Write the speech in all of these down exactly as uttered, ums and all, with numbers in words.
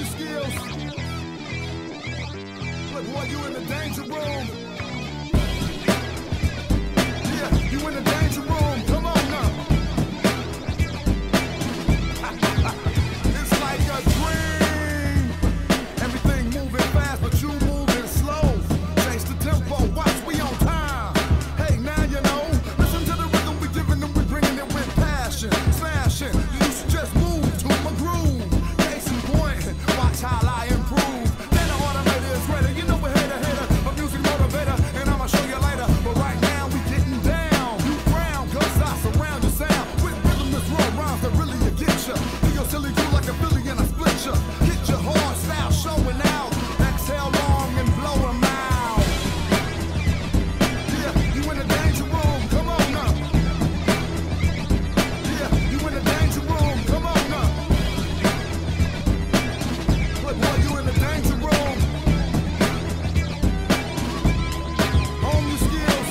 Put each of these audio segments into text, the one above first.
your skills. Look, boy, you in the danger room. Yeah, you in the danger room. Come on now. It's like a dream. Everything moving fast, but you moving slow. Change the tempo, watch, we on time. Hey, now you know. Listen to the rhythm we giving them, we bringing it with passion. Smashing, you should just move to my groove. Case in point, watch how I improve. Then the automator is ready, you know we're header, header, a music motivator, and I'ma show you later. But right now we getting down. You frown, cause I surround your sound with rhythmless raw rhymes that really will get ya. Do your silly do like a Philly and I split ya. Hit your hard style, showing out. Exhale long and blow 'em out. Yeah, you in the danger room, come on now. Yeah, you in the danger room, come on now. Look, boy, you in the danger room. Hone your skills.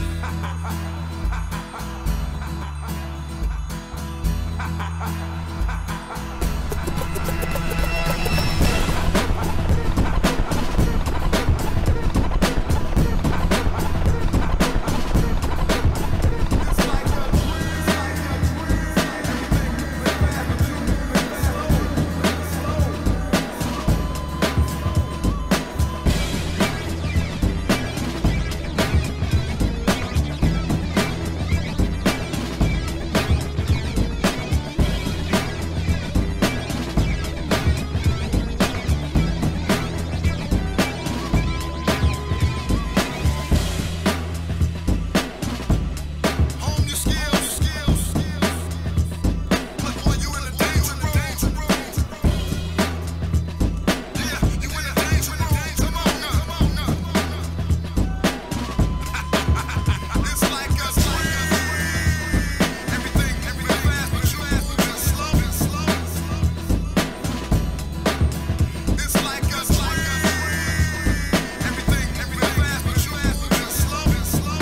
It's like a dream, it's like a dream. Everything moving fast, but you moving slow, Hone your skills, skills, skills. Look, boy, you in the danger room. Yeah, you in the danger room. Come on now, come on now. It's like a dream. Everything moving fast, but you moving slow, slow. It's like a dream. Everything moving fast, but you moving slow, slow.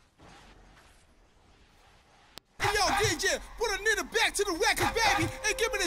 Yo, D J, put a nigga back to the record, baby, and give me